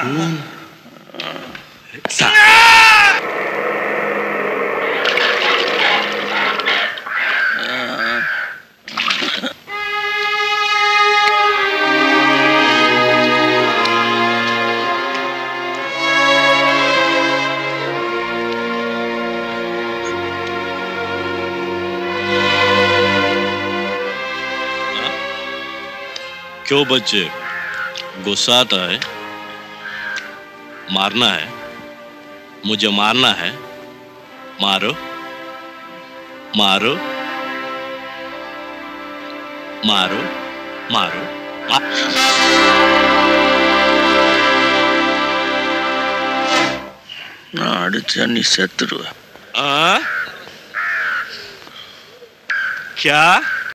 क्यों बच्चे, गुस्सा आता है? मारना है? मुझे मारना है? मारो मारो मारो मारो, நான் அடிச்சா நீ செத்துருவ. क्या?